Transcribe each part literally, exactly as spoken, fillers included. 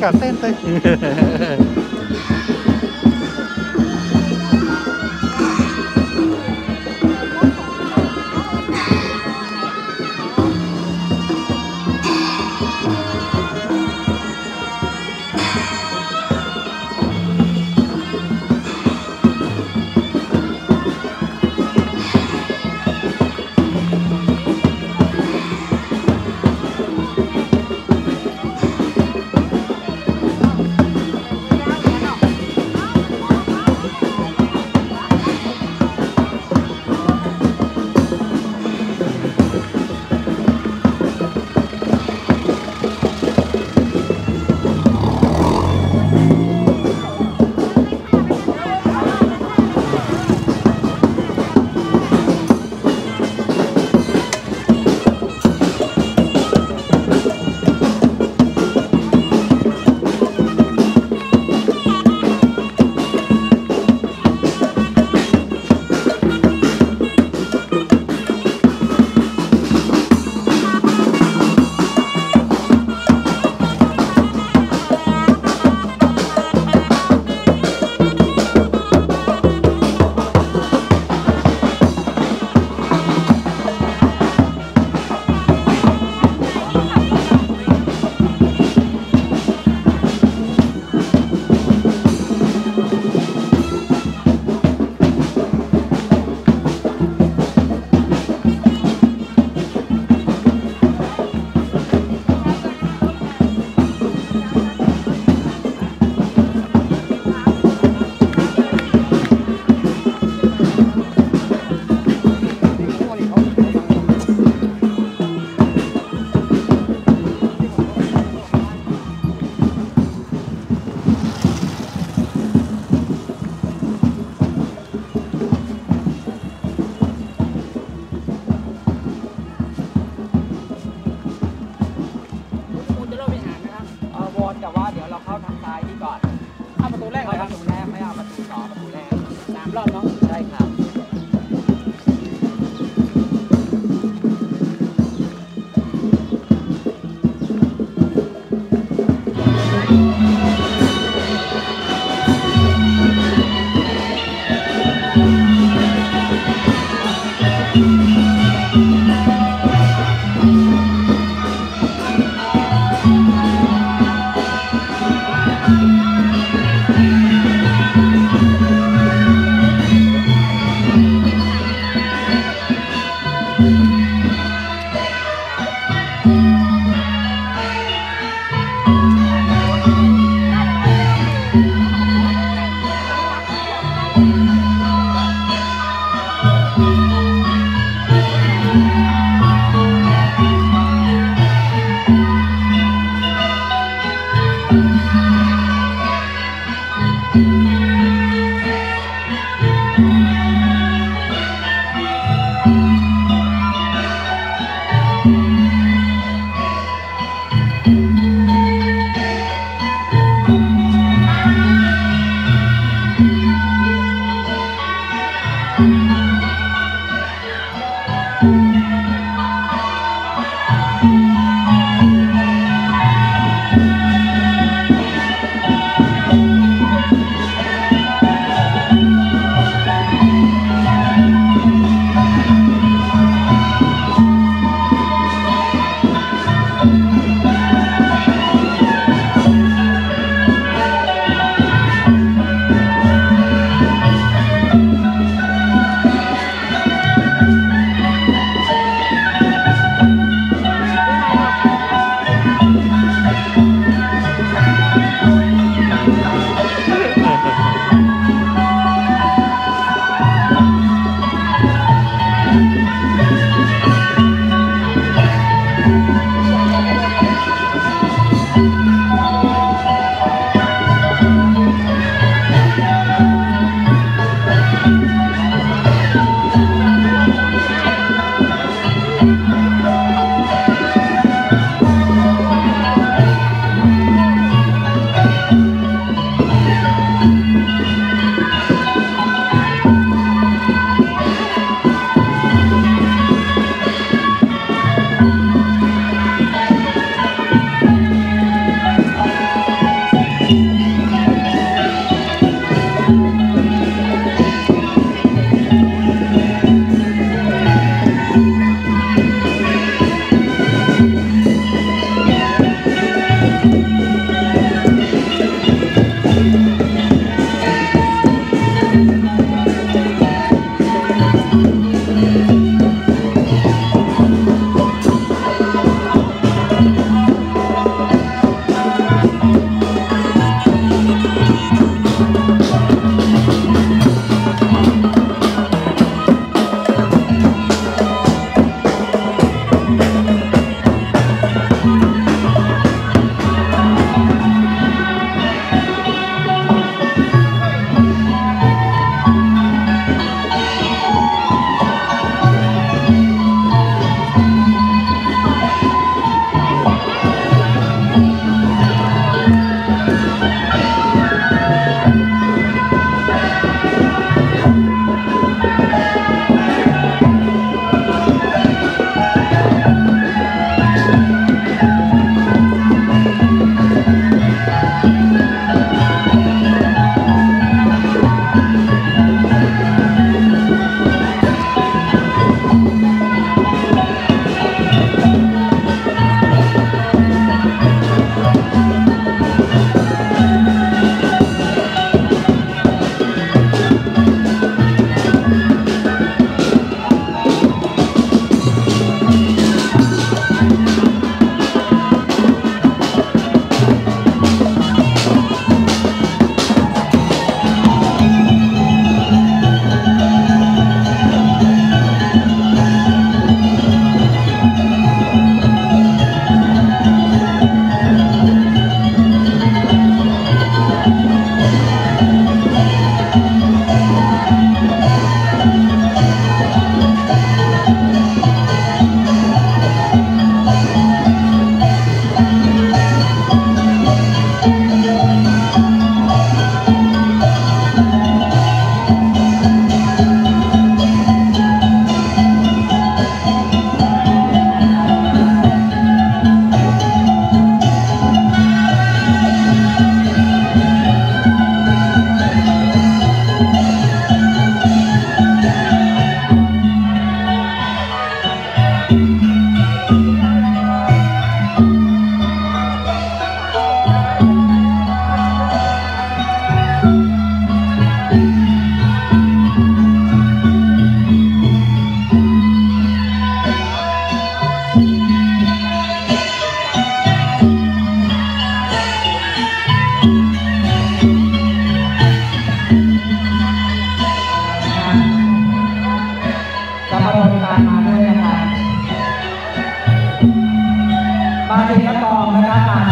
กาศเต้นเลยแต่ว่าเดี๋ยวเราเข้าทางซ้ายนี่ก่อนเข้าประตูแรกเลยครับประตูแรกไม่เอาประตูสองประตูแรกสามรอบเนาะใช่ครับ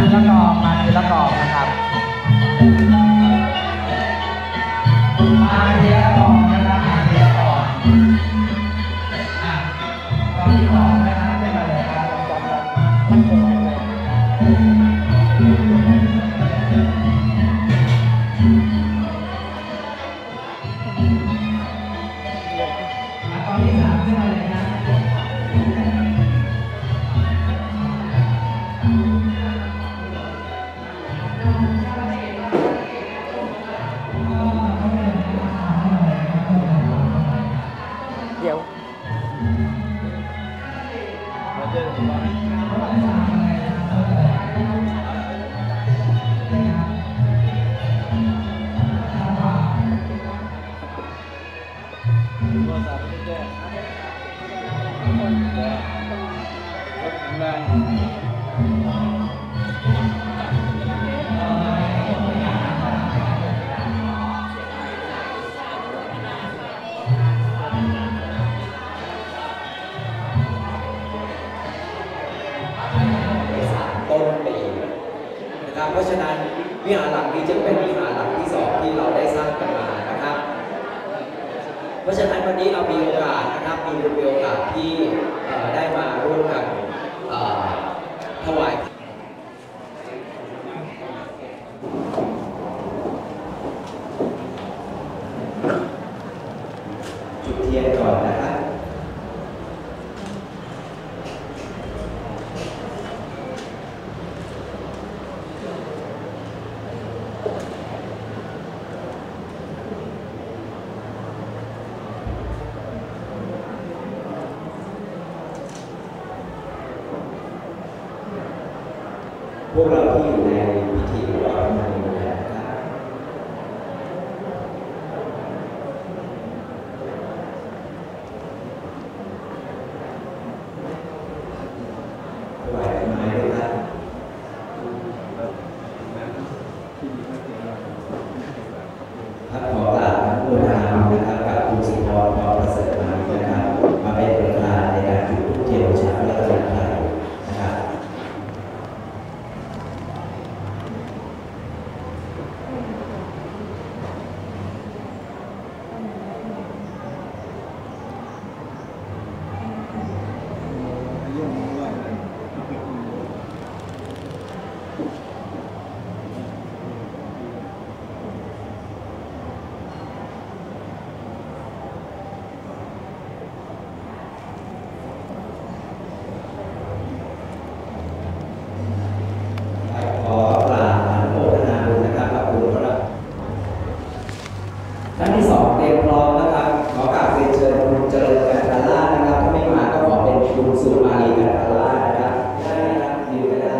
ทีละกองมาทีละกองนะครับมาทีละกองนะครับมาทีละกองอ่ะกองที่สองนะครับเป็นอะไรครับกองมันคงเลยกองที่สามเป็นอะไรนะเดี๋ยวเพราะฉะนั้นวิหารหลังนี้จะเป็นวิหารหลังที่สองที่เราได้สร้างกันมานะครับเพราะฉะนั้นวันนี้เรามีโอกาสนะครับมีโอกาสที่ได้มาร่วมกันถวายจุดเทียนก่อนนะครับพวกเราที่อยู่ในพิธีถวายพระเพลิงนะครับถวายไม้ด้วยครับพระขอกราบพระพุทธนานะครับกับคุณสุพรพรประเสริฐมานะครับมาเป็นประธานในการจุดธูปเทียนบูชาพระรัตนตรัยนะครับท่านที่สองเตรียมพร้อมนะครับขอกราบเรียนเชิญคุณเจริญกันตลานะครับถ้าไม่มาก็ขอเป็นคุณสุมาลีกันตลานะครับได้นะครับยืนก็ได้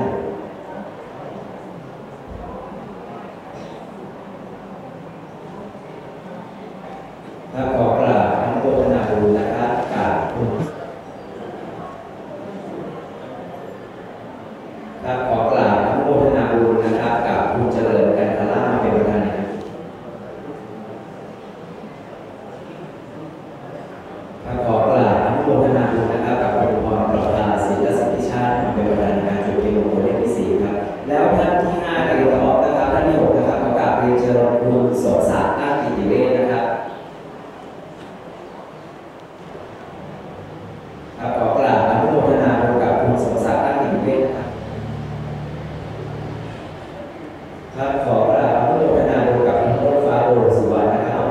ถ้าขอกราบอนุโมทนาบุญนะครับกับคุณถ้าขอกราบอนุโมทนาบุญนะครับกับคุณเจริญกันตลาเป็นประธานนะครับขอกราบอนุโมทนาบุญนะครับกับคุณพรปลอดตาศิลสิทธิชาติมาเป็นประธานในการจุดเทียนมงคลเลขที่สี่ครับแล้วท่านที่ห้าในรอบนะครับท่านที่หกนะครับขอกราบเรียนเชิญคุณสมศักดิ์ตั้งกิติเวชนะครับขอกราบอนุโมทนาบุญกับคุณสมศักดิ์ตั้งกิติเวชนะครับครับขอกราบอนุโมทนาบุญกับคุณรถฟ้าโอรสสุวรรณนะครับ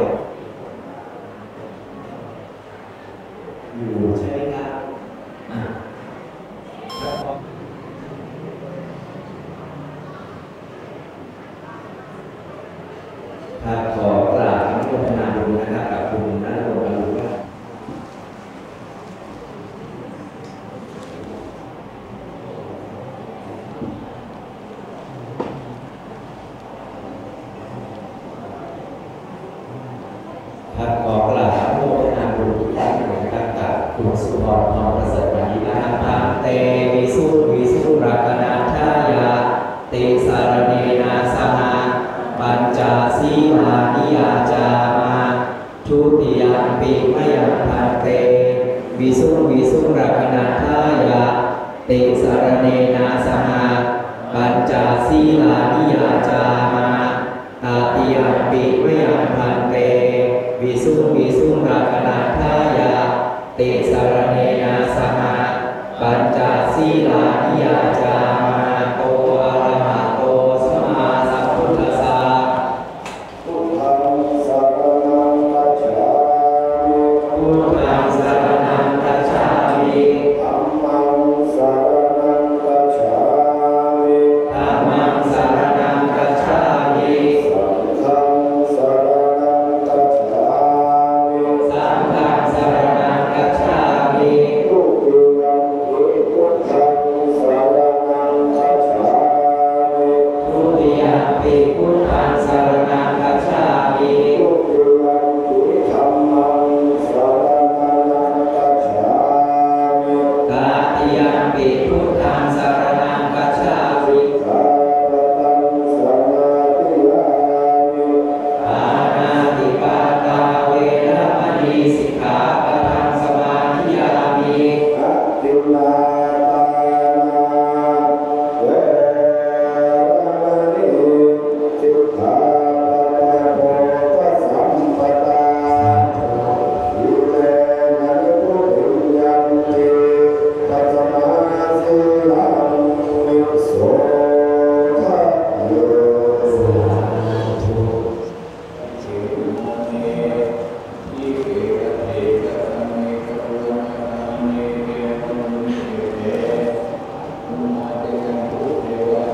อยู่ใช่ไหมครับอ่าครับครับขอกราบอนุโมทนาบุญนะครับกับคุณณรงค์อรุณครับครับขอกราบอนุโมทนาบุญอีกครั้งหนึ่งนะครับกับคุณสุพรพรประเสริฐมานีนะครับพันเตวิสุวิสุรักนาทายาติสารเนนาสหาปัญจสีมานิยาจามาทุติยมปิมยังพันเตวิสุวิสุรักนาทายาติสารเนนาสหาปปัญจศีลานิยาจามาอาติยัมปิวยังพันเตวิสุงวิสุงรักนันทายาติสารเนนะสหะปัญจศีลานิยาจามาโตอะระหะโตสัมมาสัมพุทธัสสะพุทธังสรณังคัจฉามิพุทธังสรณังคัจฉามิธัมมังสรณังคัจฉามิธัมมังสรณังคัจฉามิสังฆังสรณังคัจฉามิสังฆังสรณังคัจฉามิทุติยัมปิพุทธังสรณังคัจฉามิทุติยัมปิพุทธังสรณังคัจฉามิทุติยัมปิธัมมังสรณังคัจฉามิตติยัมปิพุทธังสรณังคัจฉามิสารนังสมาธิยามิปานาติปาตาเวรมณีสิกขาปะทังสมาธิยามิอัตตินาทานาเวรมณีสิกขาปะโภคสัมปทาอิเมนะนิพุทธิยัมปิตัสมาสีลังวิโสทะเยสาธุจิตเมยิเกเตกะเมกะโลนะเมเกตุเมเตอุมาเตกังปุเทวะ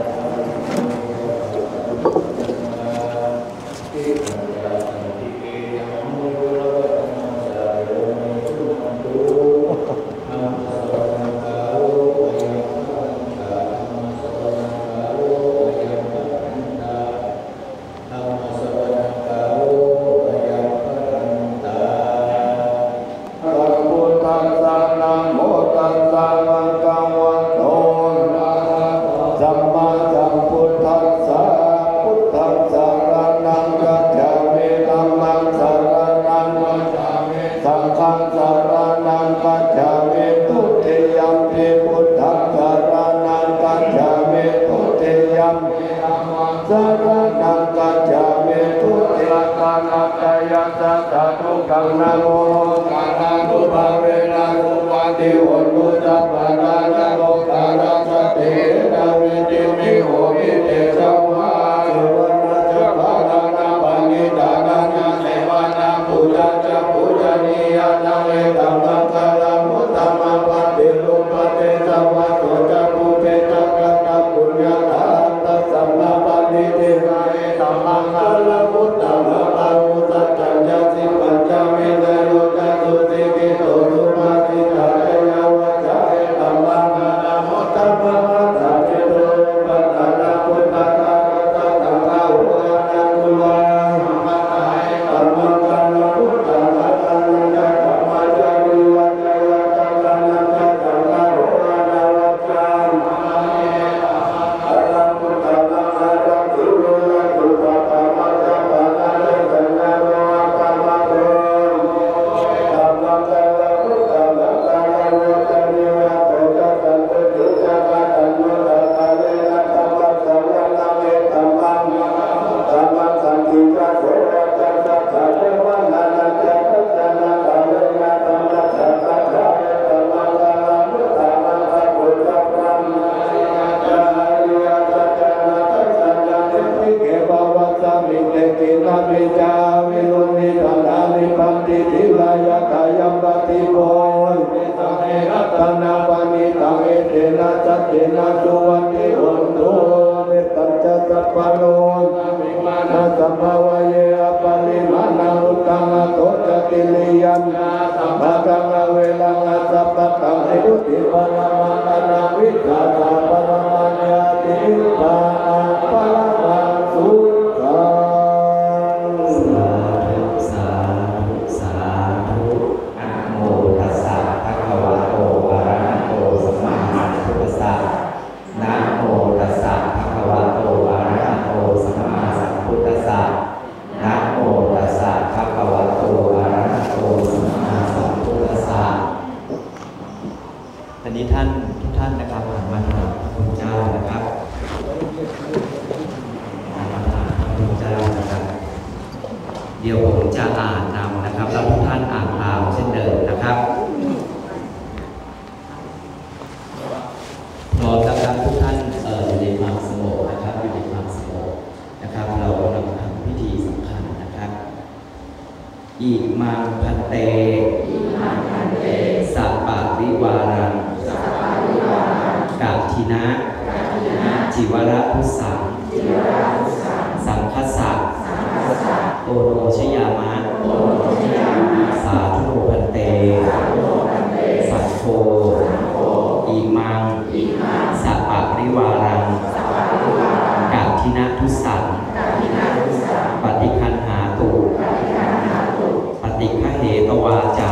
ติขันยาสันติเกยังมุโรวัตมังสาโยนิสุขันตุธัมมัสสะนังกาโรยังพันตาธัมมัสสะนังกาโรยังพันตาธัมมัสสะนังกาโรยังพันตาสัพพุทธัสสะนะโมตัสสะภะคะวะโตอะระหะโตสัมมาสัมพุทธัสสะพุทธังสรณังคัจฉามิธัมมังสรณังคัจฉามิสังฆังสรณังคัจฉามิทุติยัมปิพุทธังสรณังคัจฉามิทุติยัมปิธัมมังสรณังคัจฉามิทุติยัมปินัตยัสสะทุกขังนะโมกานานุภาเวนะอุปาทิโหตุสัพพะนานะโมตารัสสตินาวิติมิโหมิเตชะวะสุวรรณจักรนานาปณิธานานาเสวานาปุจจาปุจนียานาเวตัมมังคาลามุตตมะปฏิรูปเตสวัสสุจปุเปจักตะปุญญาทานตัสสัมมาปณิทิราเอตัมมังคาลามุตตมะปาวุสัจจัญญาสิปัญจเมตโยจัสุติกิโตสุมาติตาเยาวะจาเอตัมมังคาลามุตตมะปะตะเจโตปัตตานาพุทธะตะตะตังกาหุอานาคุลามัตตาเอตัมมังคาลามุตตมะตังจักขมาจาริวัจยะตังกังนันจักขังกาหุอานาวัจจังอะระมุตตมะอะระสุโยนะสุปะตะมะจัปปะนะเตสัญญาโนอะปะมะโตธัมมังคาลามุตตมะคาลาโวจะนิวะโตจะสันตุจุจะกะตันโนตะกะเวนะธัมมัสสะวะนะเมธัมมังธัมมังสันติกะโสระจัสสะทะเทวะนะนะจะทัสสะนะกะเวนะธัมมัสสะกะทะเวธัมมังคาลามุตตมะคาปุจจพรัมจาริยะสัจจนะทัสสะนะเทปิเกภวัสสะมิเตตินะมิจาวิรุณิธนานิพันติทิลายะกายัมปติโกวิสังเอรัตนาปานิตังเอเตนะจัตเตนะสุวัติโหตุเมตตัญจสัพพะโลวิมานะสัมภวะเยอปะริมาณาอุตตังโตจติลิยัมสัมภะกังเวลังสัพพะตังอุติปะนะมะนะวิชาสาปะนะมัญญาติปะนะปะละสุขังสาธุสาธุสาธุนะโมตัสสะภะคะวะโตอะระหะโตสัมมาสัมพุทธัสสะนะโมตัสสะภะคะวะโตอะระหะโตสัมมาสัมพุทธัสสะนะโมตัสสะภะคะวะโตอะระหะโตสัมมาสัมพุทธัสสะตอนนี้ท่านทุกท่านนะครับหันมาทางพระคุณเจ้านะครับจะอ่านนำนะครับแล้วทุกท่านอ่านตามเช่นเดิมนะครับพร้อมนะครับทุกท่านเอ่ออยู่ในความสงบนะครับอยู่ในความสงบนะครับเรากำลังทำพิธีสำคัญนะครับอิมังพันเตสัปปะริวารังกาทินะจิวระพุสังสังคัสสะโอโนชยามะสาธุพันเตสังโฆอิมังสัปปะริวารังกาทินะพุสังปฏิคันหาตุปฏิฆะเหตวาจา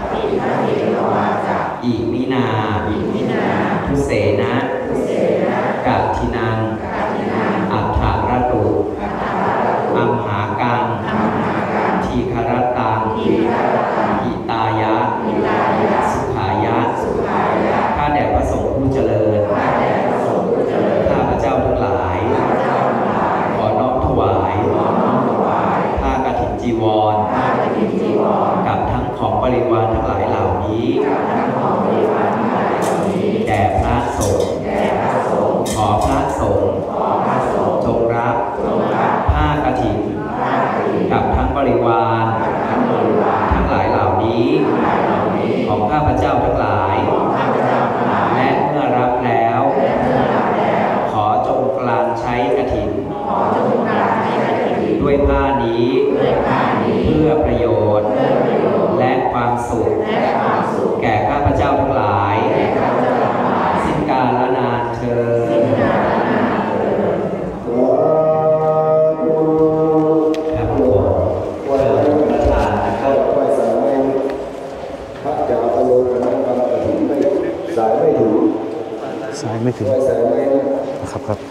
อิมินาทุเสนะกาทินังอัฏฐารตุอัมหากังทีคารตังหิตายะสุขายะข้าแด่พระสงฆ์ผู้เจริญข้าพระเจ้าทั้งหลายขอน้อมถวายผ้ากฐินจีวรกับทั้งของบริวารทั้งหลายเหล่านี้แด่พระสงฆ์ขอพระสงฆ์จงรับผ้ากฐินกับทั้งบริวารทั้งหลายเหล่านี้ของข้าพเจ้าทั้งหลายและเมื่อรับแล้วขอจงกลานใช้กฐินด้วยผ้านี้เพื่อประโยชน์และความสุขแก่ข้าพเจ้าทั้งหลายสิ้นกาลนานเทอญครับผมว่าประธานนะครับว่าสายไม่พระจะอโลกนักกรรมกฐินไม่สายไม่ถึงสายไม่ถึงสายไม่ครับครับ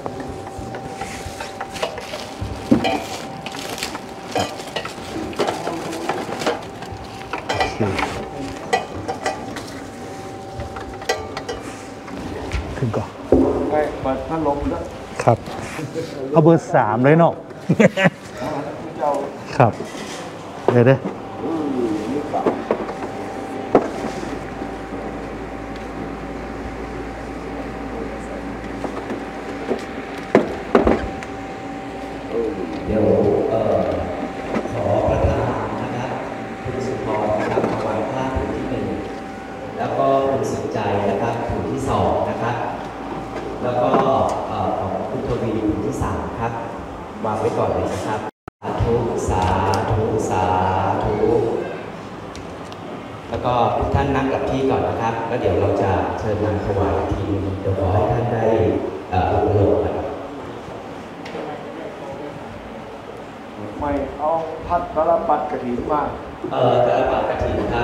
ถึงก่อนเปิดพัดลมด้วยครับ เอาเบอร์สามเลยเนาะ ครับ เดี๋ยวเด้อเดี๋ยวเอ่อขอประธานนะครับคุณสุพรนะครับถวายผ้าผืนที่หนึ่งแล้วก็คุณสุขใจนะครับผืนที่สองนะครับแล้วก็เอ่อของคุณทวีผืนที่สามครับวางไว้ก่อนเลยนะครับสาธุสาธุสาธุแล้วก็ทุกท่านนั่งกับที่ก่อนนะครับแล้วเดี๋ยวเราจะเชิญนางถวายทีนึงเดี๋ยวขอให้ท่านได้เอ่ออุปโลกน์ไม่เอาพัดตลปัดกระถิ่นมาเอ่อตลปัดกฐินครับ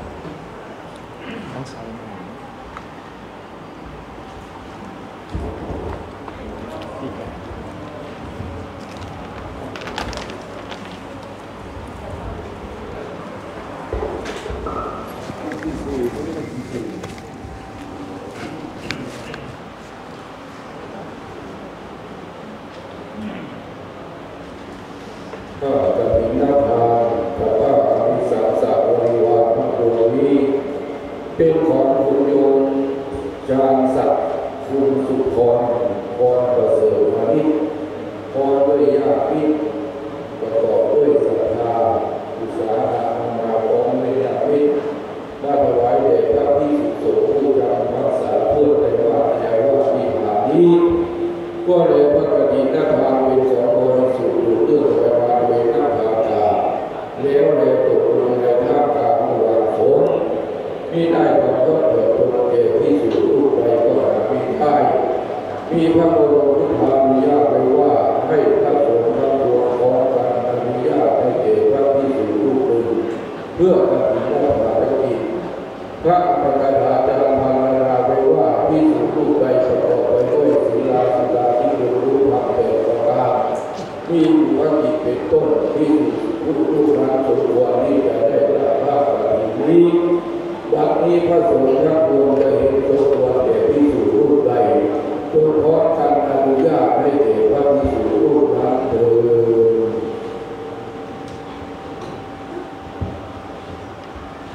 ข้ากฐินนาทานกับผ้าอภิสาสะบริวารทั้งปวงนี้เป็นของคุณโยมจางศักดิ์คุณสุพรพรประเสริฐมานิพรด้วยญาติประกอบด้วยศรัทธาอุตสาหะมาพร้อมด้วยญาติได้ถวายแด่พระภิกษุสงฆ์ผู้จำพรรษาเพื่อในว่าในว่าที่ผ่านนี้ก็เลยพระกฐินนาทานเป็นของบริสุทธิ์อยู่เรื่องไว้มาโดยน้ำพาจาแล้วเลยตกลงในท่ามกลางระหว่างฝนมิได้กำหนดเถิดตนแก่ภิกษุรูปใดก็หาไม่ได้มีพระบรมพุทธานุญาตไว้ว่าให้พระสงฆ์ทั้งปวงขอการอนุญาตให้แก่พระภิกษุรูปหนึ่งเพื่อกฐินนาภารกิจพระอัฏฐกถาจารย์พาราไว้ว่าภิกษุรูปใดประกอบไปด้วยศีลาศีลาที่เป็นรูปธรรมแปดประการมีอุปกิจเป็นต้นที่รูปรูปนามสมควรที่จะได้รับพระกฐินนี้วันนี้พระสงฆ์ทั้งปวงจะเห็นสมควรแก่ภิกษุรูปใดจงขอการอนุญาตให้แก่พระภิกษุรูปนั้นเถิด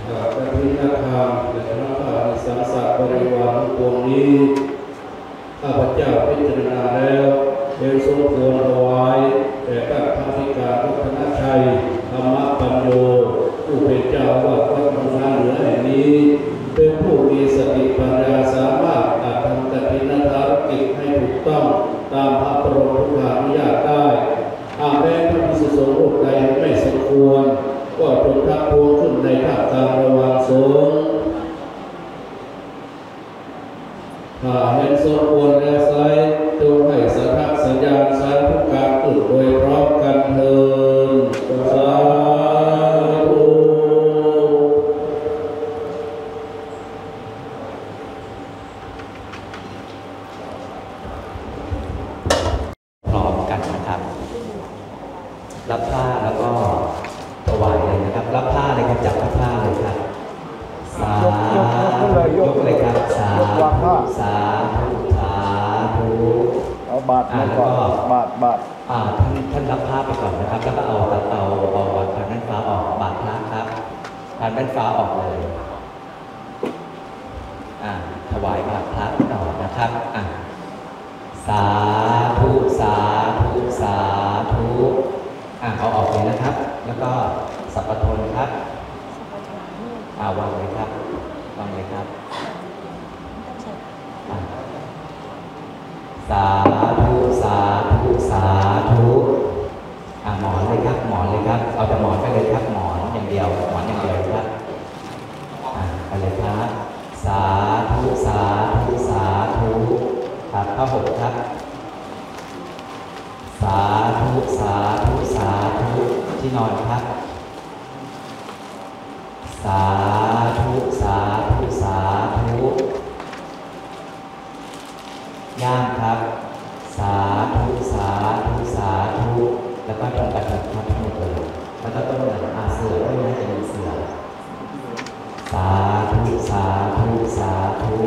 กฐินทานและคณะทาสสังสะบริวารพวงนี้ข้าพเจ้าพิจารณาแล้วเห็นสมควรถวายแด่พระธรรมิกาพัฒนชัยธรรมปัญโยผู้เป็นเจ้าวัดวัดพนาเหนือแห่งนี้เป็นผู้มีสติปัญญาสามารถอาจทำกฐินภารกิจให้ถูกต้องตามพระบรมพุทธานุญาตได้อาแม้พระภิกษุสงฆ์รูปใดไม่สมควรก็จงทักท้วงขึ้นในท่ามกลางระหว่างสงฆ์ถ้าเห็นสมควรแล้วไซจงให้สัทธสัญญาณสาธุการตื่นโดยพร้อมกันเถิดสาธุพร้อมกันนะครับรับผ้าแล้วก็ถวายเลยนะครับรับผ้าเลยครับจับผ้าเลยครับสาธุยกเลยครับสาธุสาธุสาธุเอาบาทมาก่อนบาทบาทอ่าท่านท่านรับผ้าไปก่อนนะครับแล้วก็เอาเอาเอาเอาผ่านด้านฟ้าออกบาทพระครับผ่านด้านฟ้าออกเลยอ่าถวายบาทพระต่อนะครับอ่าสาธุสาธุสาธุอ่าเอาออกเลยนะครับแล้วก็สัพพทนครับอ่าวางเลยครับวางเลยครับอ่าสาธุสาธุสาธุอ่าหมอนเลยครับหมอนเลยครับเอาแต่หมอนไปเลยครับหมอนอย่างเดียวหมอนอย่างเดียวครับอ่าไปเลยครับสาธุสาธุสาธุครับข้าหกครับสาธุสาธุสาธุที่นอนครับสาธุสาธุสาธุย่างครับสาธุสาธุสาธุแล้วก็ทำกระถิ่นครับทั้งหมดเลยแล้วก็ต้นเงินอาเสือด้วยนะจะมีเสือสาธุสาธุสาธุ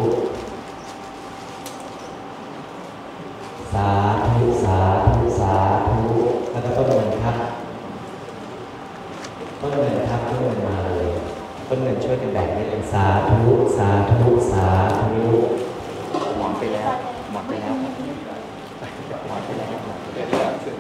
สาธุสาธุสาธุแล้วก็ต้นเงินครับต้นเงินครับต้นเงินมาเลยต้นเงินช่วยกันแบ่งให้เป็นสาธุสาธุสาธุหมอนไปแล้วหมอนไปแล้วหมอนไปแล้ว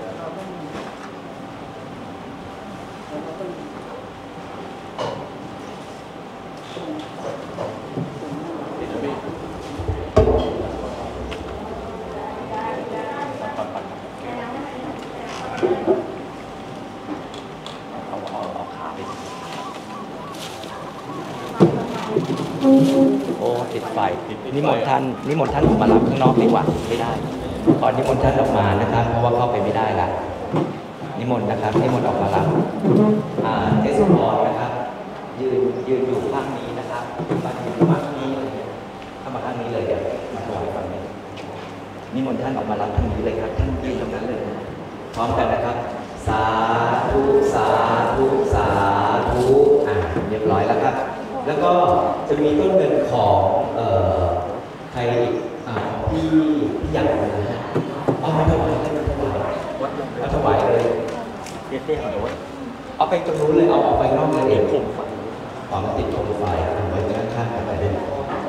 โอ้ติดไฟนิมนต์ท่านนิมนต์ท่านออกมารับข้างนอกดีกว่าไม่ได้ขอนิมนต์ท่านออกมานะครับเพราะว่าเข้าไปไม่ได้ละนิมนต์นะครับนิมนต์ออกมารับอ่าเทศบาลนะครับยืนยืนอยู่ข้างนี้นะครับมาอยู่ฝั่งนี้เลยเข้ามาข้างนี้เลยเดี๋ยวมาถวายฝั่งนี้นิมนต์ท่านออกมารับทางนี้เลยครับท่านยืนตรงนั้นเลยพร้อมกันนะครับสาธุสาธุสาธุอ่าเรียบร้อยแล้วครับแล้วก็จะมีต้นเงินของเอ่อใครอ่าของพี่พี่ใหญ่นะฮะเอาไปถวายให้มันถวายเอาถวายเลยเตี้ยๆเอาไว้เอาไปตรงนู้นเลยเอาออกไปนอกเลยเองผมขอมาติดโคมไฟเอาไว้ข้างๆกันไปเลย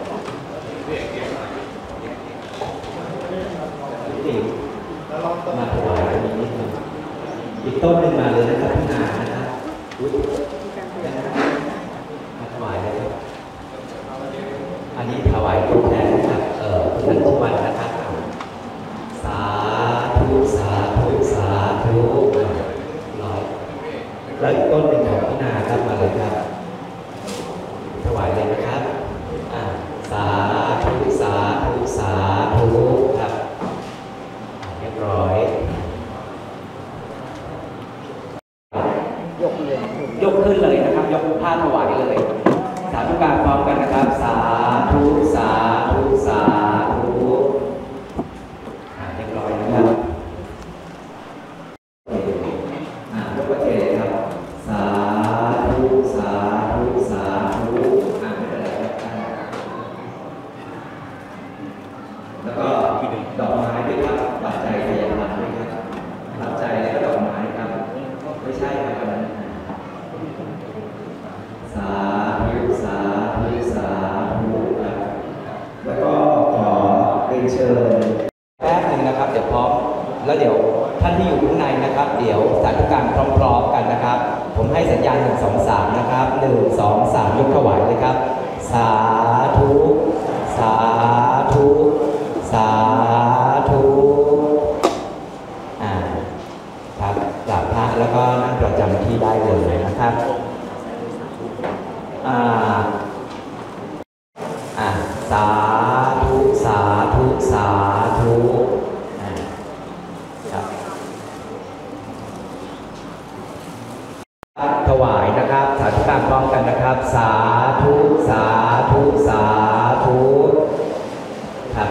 นี่มาถวายตรงนี้นิดนึงอีกต้นหนึ่งมาเลยนะครับพี่นานะครับมาถวายเลยครับอันนี้ถวายตัวแทนนะครับเอ่อท่านทุกวันนะครับสาธุสาธุสาธุร้อยแล้วอีกต้นเป็นของพี่นาครับมาเลยครับถวายเลยนะครับอ่าสาธุสาธุสาธุครับเรียบร้อยยกเลยยกขึ้นเลยนะครับยกผ้าถวายเลยสาธุการพร้อมกันนะครับสาธุสาธุสาธุเรียบร้อยนะครับอ่ายกประเทศครับสาธุสาธุสาธุอ่าไม่เป็นไรครับแล้วก็ดอกไม้ด้วยครับปัจจัยพยาบาลด้วยครับปัจจัยและดอกไม้ครับไม่ใช่ครับสาธุนเชิญแป๊บหนึ่งนะครับเดี๋ยวพร้อมแล้วเดี๋ยวท่านที่อยู่ข้างในนะครับเดี๋ยวสาธุการพร้อมๆกันนะครับผมให้สัญญาณหนึ่งสองสามนะครับหนึ่งสองสามยกถวายเลยครับสาธุสาธุสาธุอ่าครับกราบพระแล้วก็นั่งประจำที่ได้เลยนะครับอ่าอ่าสาธุสาธุสาธุอ่าครับถวายนะครับสาธุการพร้อมกันนะครับสาธุสาธุสาธุครับ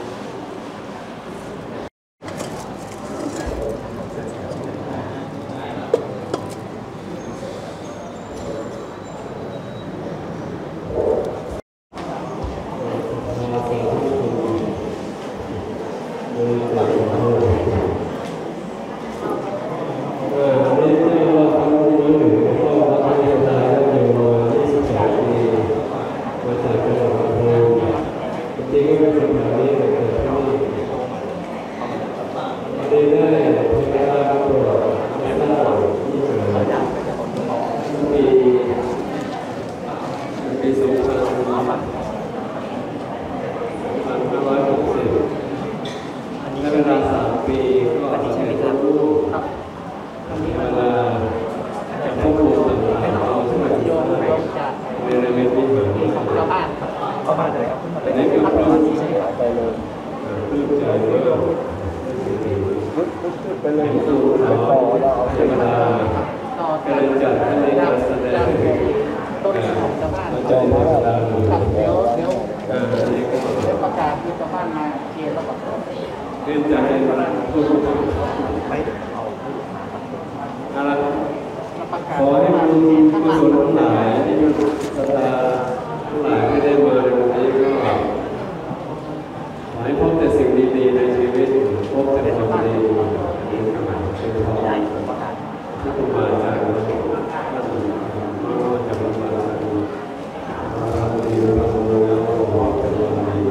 ขอให้บุญกุศลทั้งหลายที่มีศรัทธาทั้งหลายไม่ได้มาในวันนี้ก็ขอให้พบแต่สิ่งดีๆในชีวิตพบแต่ความดีเป็นธรรมเป็นธรรมที่คุณมาจากท่านไม่ว่าจะมาจากเราดีเราแล้วขอเป็นวันดี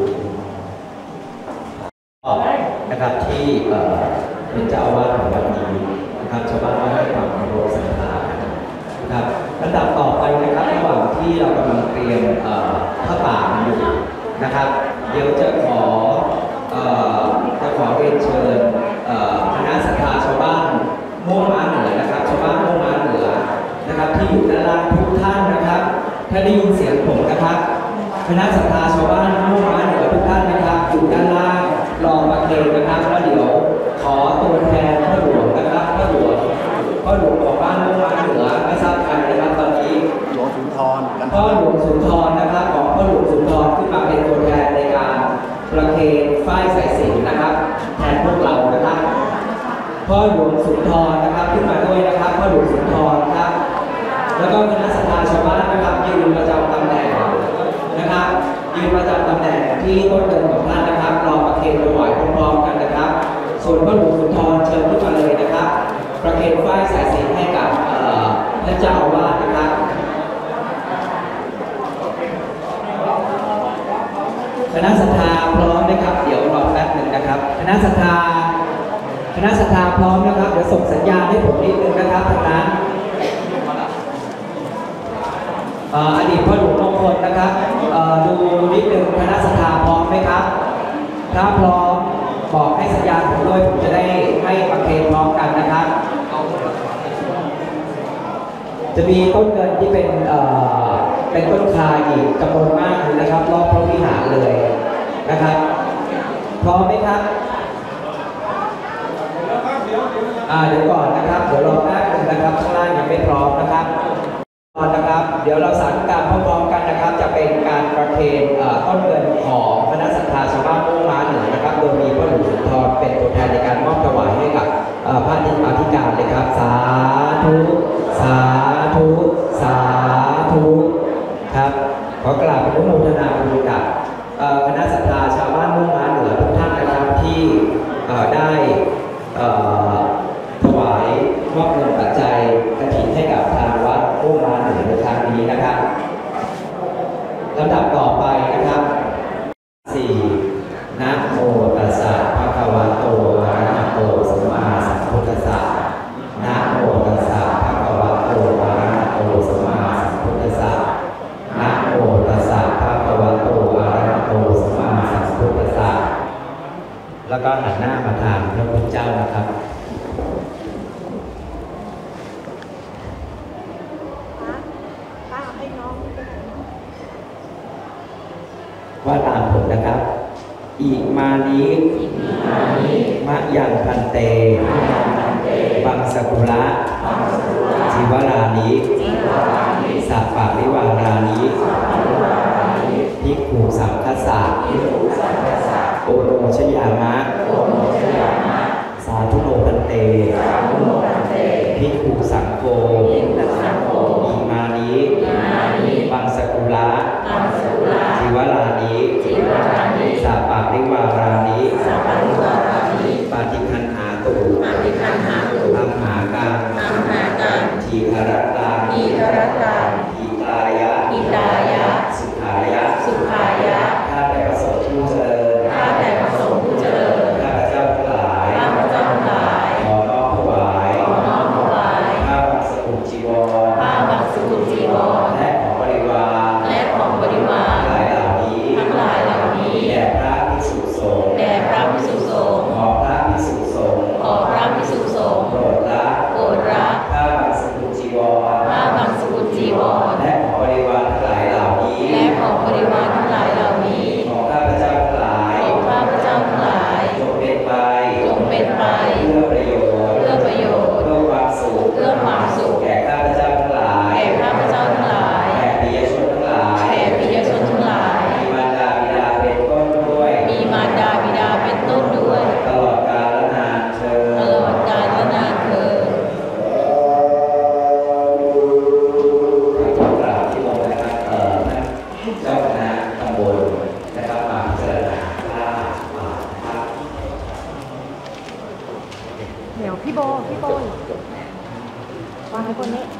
นะครับที่เป็นเจ้าอาวาสของวัดนี้นะครับชาวบ้านก็ให้ความเคารพศรัทธานะครับลำดับต่อไปนะครับระหว่างที่เรากำลังเตรียมผ้าป่าอยู่นะครับเดี๋ยวจะขอจะขอเรียนเชิญคณะศรัทธาชาวบ้านม่วงม้าเหนือนะครับชาวบ้านม่วงม้าเหนือนะครับที่อยู่ด้านล่างทุกท่านนะครับถ้าได้ยินเสียงผมนะครับคณะศรัทธาชาวบ้านม่วงม้าเหนือทุกท่านนะครับอยู่ด้านล่างรอประเคนนะครับแล้วเดี๋ยวขอตัวแทนพ่อหลวงนะครับพ่อหลวงพ่อหลวงของบ้านม่วงม้าเหนือไม่ทราบใครนะครับตอนนี้หลวงสุนทรพ่อหลวงสุนทรนะครับของพ่อหลวงสุนทรขึ้นมาเป็นตัวแทนในการประเคนฝ้ายสายสิญจน์นะครับแทนพวกเรานะครับพ่อหลวงสุนทรนะครับขึ้นมาด้วยนะครับพ่อหลวงสุนทรครับแล้วก็คณะศรัทธาชาวบ้านนะครับยืนประจำตำแหน่งนะครับยืนประจำตำแหน่งที่ต้นเดินของท่านนะครับรอประเคนถวายพร้อมๆกันนะครับส่วนพ่อหลวงสุนทรเชิญขึ้นมาเลยนะครับประเคนฝ้ายสายสิญจน์ให้กับท่านเจ้าอาวาสนะครับคณะศรัทธาพร้อมไหมครับเดี๋ยวรอแป๊บหนึ่งนะครับคณะศรัทธาคณะศรัทธาพร้อมนะครับเดี๋ยวส่งสัญญาณให้ผมนิดนึงนะครับทางนั้นอดีตพ่อหลวงมงคลนะครับดูนิดนึงคณะศรัทธาพร้อมไหมครับถ้าพร้อมบอกให้สัญญาณผมด้วยผมจะได้ให้ประเคนพร้อมกันนะครับจะมีต้นเงินที่เป็นเป็นต้นคาอีกจำนวนมากเลยนะครับรอบพระวิหารเลยนะครับพร้อมไหมครับอ่าเดี๋ยวก่อนนะครับเดี๋ยวรอแป๊บนึงนะครับข้างล่างยังไม่พร้อมนะครับตอนนะครับเดี๋ยวเราสาธุการพร้อมๆกันนะครับจะเป็นการประเคนต้นเงินของคณะศรัทธาชาวบ้านม่วงม้าเหนือนะครับโดยมีพ่อหลวงสุนทรเป็นตัวแทนในการมอบถวายให้กับพระอธิการเลยครับสาธุสาธุสาธุครับขอกราบอนุโมทนาบุญกับคณะศรัทธาชาวบ้านม่วงม้าเหนือทุกท่านนะครับที่ได้ถวายมอบเงินปัจจัยกฐินให้กับทางวัดม่วงม้าเหนือในครั้งนี้นะครับลำดับต่อไปนะครับสี่นะโมว่าตามผมนะครับอิมานิมะยังพันเตบังสกุละจิวรานิสัปปะริวารานิภิกขุสังฆสะโอโนชยามะสาธุโนพันเตภิกขุสังโฆอิมานิบังสกุละจิวรานิสัปปะริวารานิปาติคันหาตุอัมหากังทีฆรตังทีตายะสุขายะข้าแต่ประสงค์ผู้เจริญข้าพเจ้าทั้งหลายขอน้อมถวายข้าบังสกุลจีวรและของบริวารหลายเหล่านี้แด่พระภิกษุสงฆ์ขอพระภิกษุสงฆ์โปรดละข้าบังสกุลจีวรและของบริวารทั้งหลายเหล่านี้ของข้าพเจ้าทั้งหลายจงเป็นไปเพื่อประโยชน์เพื่อความสุขแก่ข้าพเจ้าทั้งหลายแก่ปิยชนทั้งหลายมีมารดาบิดาเป็นต้นด้วยตลอดกาลนานเทอญขอกราบที่ลงนะครับเอ่อท่านเจ้าคณะตำบลนะครับมาพิจารณาว่าอ่านะครับเดี๋ยวพี่โบ พี่โบวางไว้บนนี้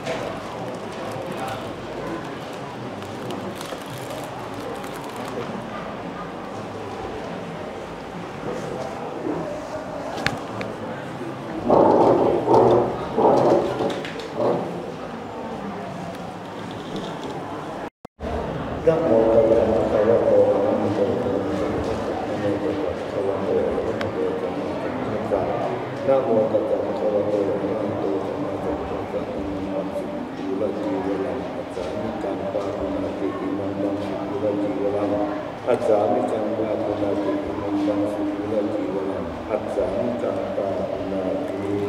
นะโมตัสสะภะคะวะโตอะระหะโตสัมมาสัมพุทธัสสะนะโมตัสสะภะคะวะโตอะระหะโตสัมมาสัมพุทธัสสะนะโมตัสสะภะคะวะโตอะระหะโตสัมมาสัมพุทธัสสะอิมังสุขุระจีวรังอัจฉามิกังปาปุณติอิมังบังสุขุระจีวรังอัจฉามิกังปาปุณติอิมังบังสุขุระจีวรังอัจฉามิกังปาปุณติ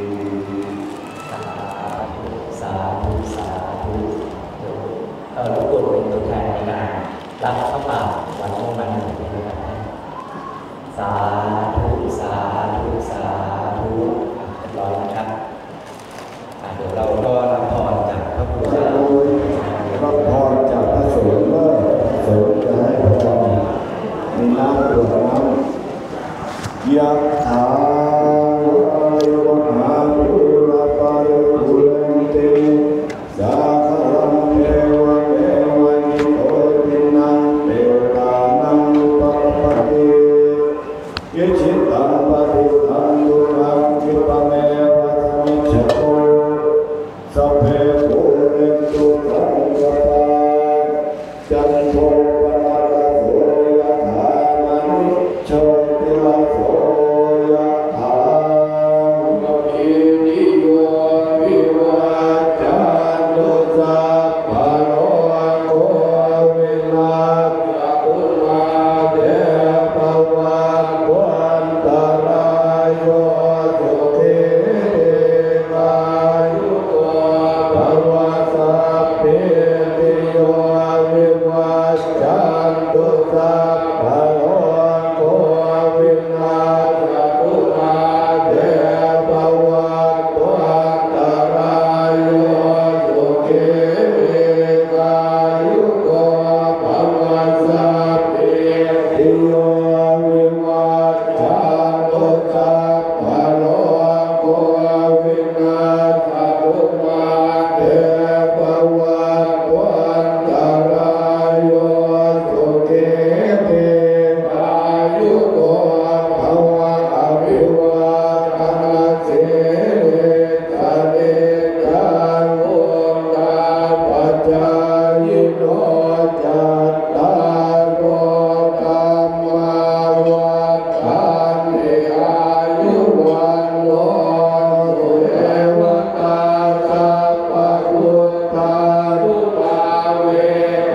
สาธุสาธุเออทุกคนเป็นตัวแทนในการรับเข้ามาวันนี้วันหนึ่งนะครับสาธุสาธุสาธุเรียบร้อยนะครับอ่ะเดี๋ยวเราก็รับพรจากพระพุทธเจ้ารับพรจากพระสงฆ์ว่าพระสงฆ์จะให้พรในน้ำตัวน้ำยะถาวะหาปุราปาริปุเรนติสาคารังเทวะเมวะนิโตตินังเปตานังอุปปปติเย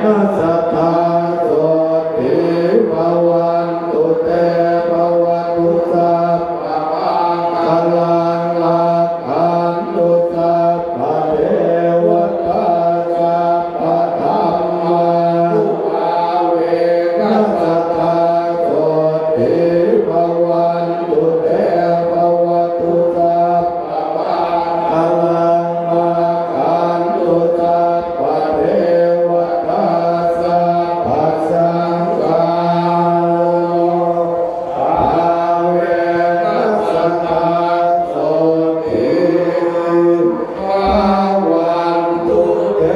นัสสตาโสติภวันตุเตภวันตุสัพพะมังคลังรักขันตุสัพพะเทวตาสัพพะธัมมานุภาเวนัสสตาโสติภวันตุเตภวันตุสัพพะมังคลังรักขันตุสัพพะเทวตาสัพพะสังฆาภาเวนัสสตาโสติภวันตุเต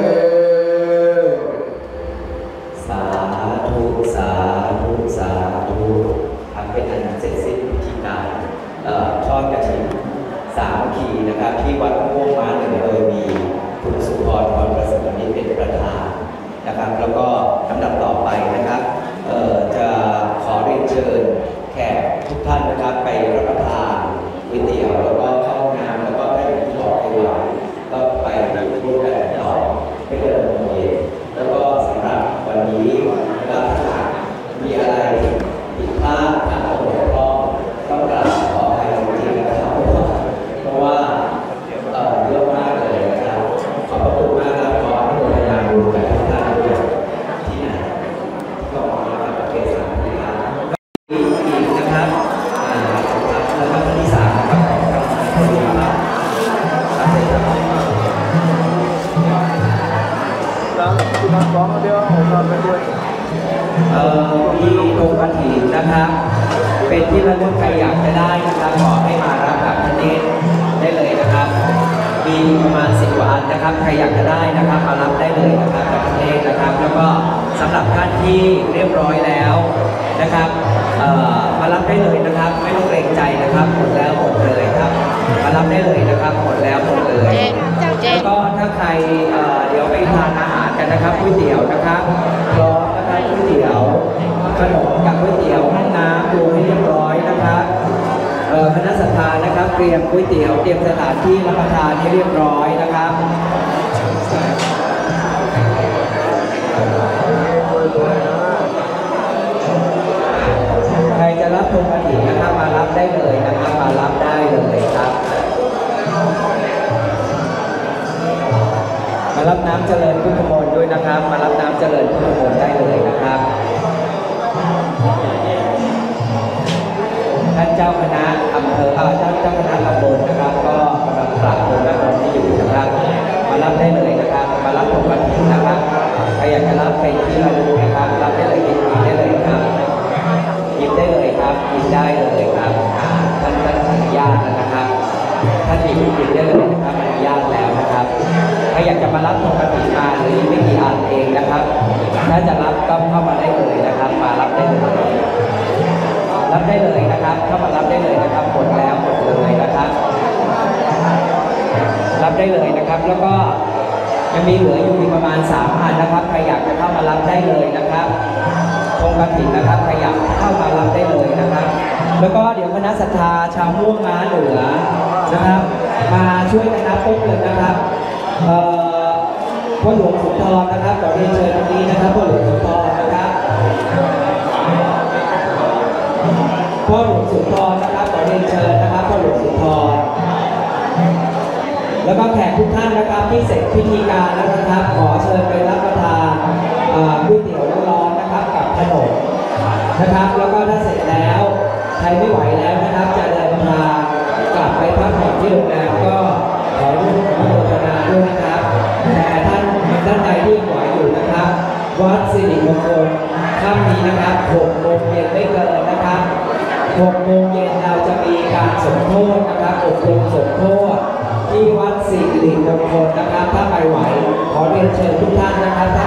สาธุสาธุสาธุทำเป็นอันเสร็จสิ้นพิธีการเอ่อทอดกฐินสามัคคีนะครับที่วัดม่วงม้าเหนือโดยมีคุณสุพรพรประเสริฐนี้เป็นประธานนะครับแล้วก็ลำดับต่อไปนะครับเอ่อจะขอเรียนเชิญแขกทุกท่านนะครับไปรับประทานก๋วยเตี๋ยวแล้วก็เข้าห้องน้ำแล้วก็ได้ที่ขอไปไหวก็ไปร่วมกันต่อไม่เกินหกโมงเย็นแล้วก็สำหรับวันนี้นะครับถ้าหากมีอะไรผิดพลาดขาดตกบกพร่องต้องกราบขออภัยจริงๆนะครับเพราะว่าเอ่อเยอะมากเลยนะครับขอบพระคุณมากครับขออนุโมทนาบุญกับทุกท่านด้วยที่ไหนก็ขอรับประเคนสามนะครับอีกนะครับอ่าครับแล้วก็ที่สามนะครับของทางผู้ดีครับครับเลยครับแล้วคุณน้องสองเดียวผมนอนไปด้วยเอ่อมีโรงกฐินนะครับ เป็นที่ระลึกใครอยากจะได้นะครับขอให้มารับกับท่านเนตรได้เลยนะครับ มีประมาณสิบกว่าอันนะครับใครอยากจะได้นะครับมารับได้เลยนะครับกับท่านเนตรนะครับ แล้วก็สำหรับท่านที่เรียบร้อยแล้วนะครับเอ่อมารับได้เลยนะครับ ไม่ต้องเกรงใจนะครับหมดแล้วหมดเลยครับมารับได้เลยนะครับหมดแล้วหมดเลย แล้วก็ถ้าใครเอ่อเดี๋ยวไปทานอาหารกันนะครับก๋วยเตี๋ยวนะครับพร้อมนะครับก๋วยเตี๋ยวขนมกับก๋วยเตี๋ยวห้องน้ำดูให้เรียบร้อยนะครับเอ่อคณะศรัทธานะครับเตรียมก๋วยเตี๋ยวเตรียมสถานที่รับประทานให้เรียบร้อยนะครับใครจะรับธงกฐินนะครับมารับได้เลยนะครับมารับได้เลยครับ มารับน้ำเจริญพุทธมนต์ด้วยนะครับ มารับน้ำเจริญพุทธมนต์ได้เลยนะครับท่านเจ้าคณะอำเภอเอ่อท่านเจ้าคณะตำบลนะครับ ก็กำลังปรับปรุงน้ำมนต์ที่อยู่นะครับ มารับได้เลยนะครับ มารับธงกฐินนะครับใครอยากจะรับเป็นที่ระลึกนะครับ รับได้เลยหยิบได้เลยครับหยิบได้เลยครับหยิบได้เลยครับอ่าท่านท่านอนุญาตแล้วนะครับท่านหยิบหยิบได้เลยนะครับอนุญาตแล้วนะครับใครอยากจะมารับธงกฐินมาหรือไม่กี่อันเองนะครับถ้าจะรับก็เข้ามาได้เลยนะครับ มารับได้เลยรับได้เลยนะครับเข้ามารับได้เลยนะครับหมดแล้วหมดเลยนะครับรับได้เลยนะครับ แล้วก็ยังมีเหลืออยู่อีกประมาณสามอันนะครับใครอยากจะเข้ามารับได้เลยนะครับธงกฐินนะครับใครอยากเข้ามารับได้เลยนะครับ แล้วก็เดี๋ยวคณะศรัทธาชาวม่วงม้าเหนือนะครับ มาช่วยกันนับต้นเงินนะครับเอ่อพ่อหลวงสุนทรนะครับขอเรียนเชิญตรงนี้นะครับพ่อหลวงสุนทรนะครับพ่อหลวงสุนทรนะครับขอเรียนเชิญนะครับพ่อหลวงสุนทรแล้วก็แขกทุกท่านนะครับที่เสร็จพิธีการแล้วนะครับขอเชิญไปรับประทานก๋วยเตี๋ยวร้อนๆนะครับกับขนมนะครับ แล้วก็ถ้าเสร็จแล้วใครไม่ไหวแล้วนะครับจะเดินทางกลับไปพักผ่อนที่โรงแรมก็ขอร่วมอนุโมทนาด้วยนะครับแต่ท่านท่านใดที่ยังไหวอยู่นะครับวัดสิริมงคลค่ำนี้นะครับหกโมงเย็นไม่เกินนะครับหกโมงเย็นเราจะมีการสมโภชนะครับอบรมสมโภชที่วัดสิริมงคลนะครับถ้าไปไหวขอเรียนเชิญทุกท่านนะครับถ้า